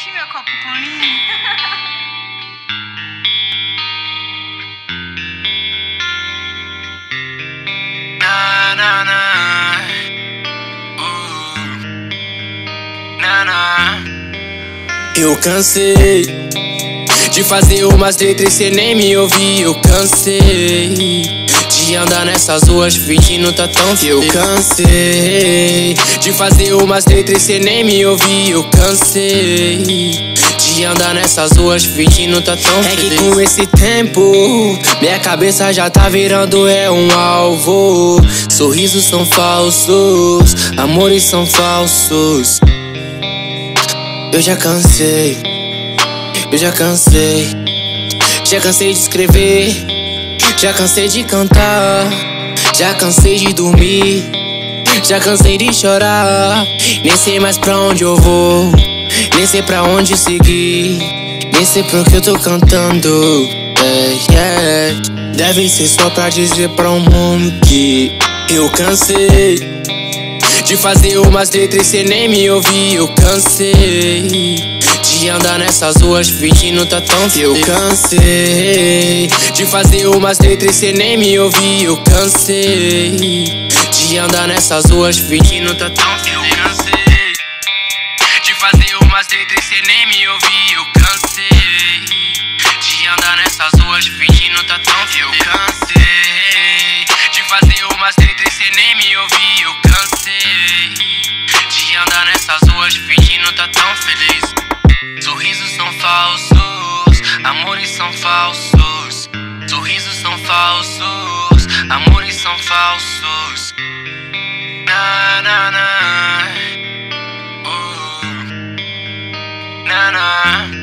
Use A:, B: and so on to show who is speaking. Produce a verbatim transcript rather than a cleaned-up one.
A: Enche meu copo com linho.
B: Na, na, na. Uh. Na, na. Eu cansei de fazer umas letras e cê nem me ouvir. Eu cansei de andar nessas ruas fingindo tá tão feliz. Eu cansei de fazer umas letras e cê nem me ouvir. Eu cansei de andar nessas ruas fingindo tá tão feliz. É que com esse tempo minha cabeça já tá virando é um alvo. Sorrisos são falsos, amores são falsos. Eu já cansei, eu já cansei, já cansei de escrever, já cansei de cantar, já cansei de dormir, já cansei de chorar. Nem sei mais pra onde eu vou, nem sei pra onde seguir, nem sei pro que eu tô cantando. Yeah, yeah. Deve ser só pra dizer pra um mundo que eu cansei de fazer umas letras e cê nem me ouvir. Eu cansei de andar nessas ruas fingindo tá tão feliz. Eu cansei de fazer umas letras e cê nem me ouvir. Eu cansei de andar nessas ruas fingindo tá tão feliz. Eu cansei de fazer umas letras e cê nem me ouvir. Eu cansei de andar nessas ruas fingindo tá tão feliz. Eu cansei de fazer umas letras e cê nem me ouvir. Eu cansei de andar nessas ruas fingindo tá tão feliz. Sorrisos são falsos, amores são falsos. Sorrisos são falsos, amores são falsos. Na, na, na. Uh. Na, na.